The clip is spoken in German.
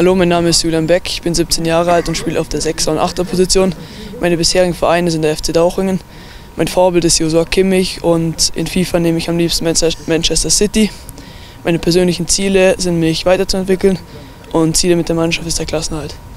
Hallo, mein Name ist Julian Beck, ich bin 17 Jahre alt und spiele auf der 6er und 8er Position. Meine bisherigen Vereine sind der FC Dauchringen. Mein Vorbild ist Joshua Kimmich und in FIFA nehme ich am liebsten Manchester City. Meine persönlichen Ziele sind, mich weiterzuentwickeln und Ziele mit der Mannschaft ist der Klassenerhalt.